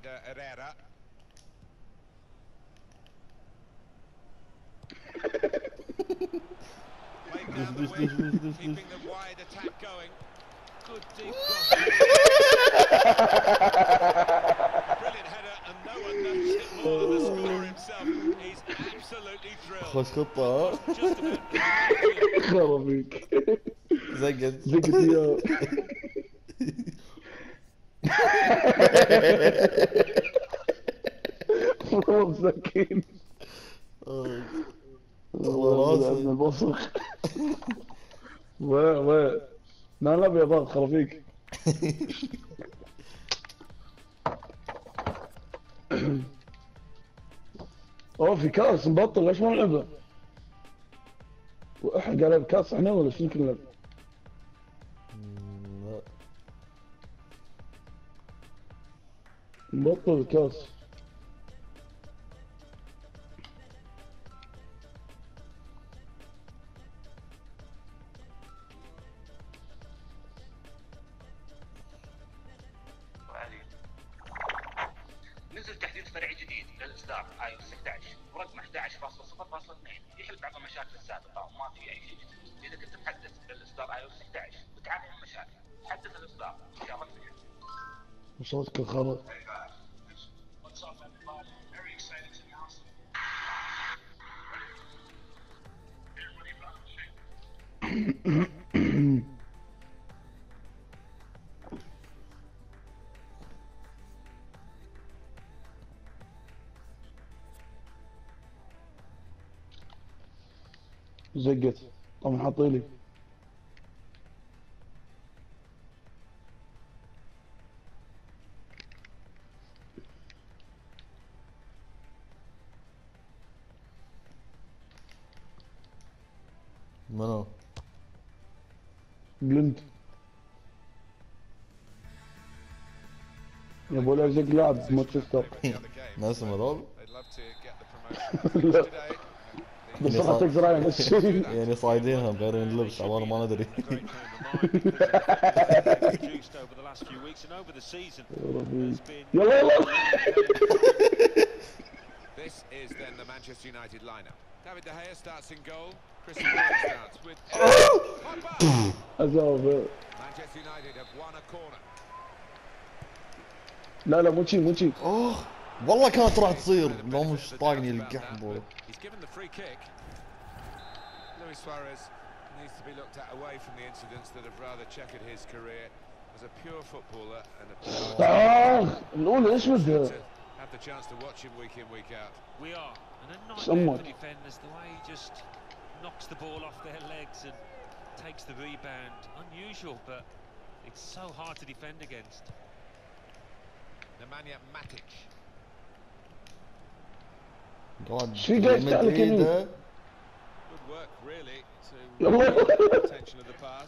Herrera. Played down the wing, keeping the wide attack going. Good deep cross. Brilliant header, and no one knows it more than the scorer himself. He's absolutely thrilled. خوش خطة. خرابيك. زقت. زقت يا. والله مسكين. والله راسي البصخ. وين لا بيضاء خرابيك. اوه في كاس مبطل ليش ما نلعبه؟ واحد قال بكاس احنا ولا شنو نلعب؟ لا نبطل الكاس. نزل تحديث فرعي جديد للاصدار iOS 11 ورقم 11.0.2 يحل بعض المشاكل السابقه وما في اي شيء جديد. اذا كنت محدث للاصدار iOS 11 بتعاني من مشاكل، حدث الاصدار ان شاء الله تفيد. صوتك خرا. زقت طبعا حاطيلي منو؟ بلنت يا ابو لا زق لاعب مانشستر. ناس هذول؟ لا بس راح تقرا نفس الشيء. يعني صايدينها مغيرين اللبس عبالي ما ندري. يلا يلا. This is then the Manchester United lineup. David De Gea starts in goal. Chris Smalling starts with. Manchester United have won a corner. لا مو شي. اوه والله كانت راح تصير لو مش طاقني القحبه. He's given the free kick. Luis Suarez needs to be looked at away from the incidents that have rather checkered his career as a pure footballer and a الأولى ايش بدها؟ have the chance to watch him week in week out. We are, and a nightmare for defenders, the way he just knocks the ball off their legs and takes the rebound. Unusual, but it's so hard to defend against. Nemanja Matic. God, شو جاي عليك يمين؟ Good work really to attention of the pass.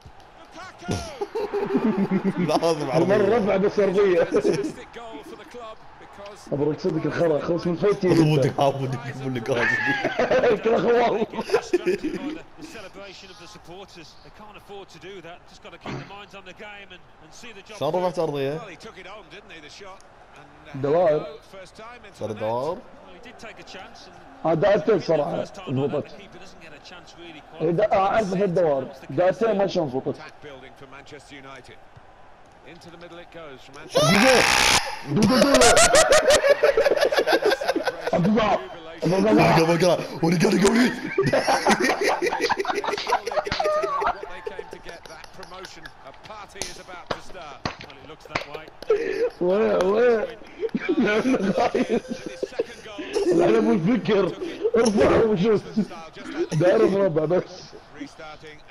لازم على مرة رفع بالسربية. Fantastic goal for the club because مبروك صدق الخرا خلص من فوتي. ودك عاودك من القاضي. كذا خوال. Distracted by the celebration of the supporters. They can't afford to do that. Just got to keep their minds on the game and see the job. شلون رفعت أرضية؟ well he took it on didn't he the shot and دوائر. first time into صار the net. الدوار. Well, he did take a chance. دقيقتين صراحة First time انضبط. the keeper doesn't get a chance really. أعرف في الدوار دقيقتين ما انضبطت. Attack building for Manchester United. Into the middle it goes from Manchester. Promotion, a party is about to start. Well, it looks that way. وين Second goal. العلم الفكر ارفع وشوف داير مربع بس. Restarting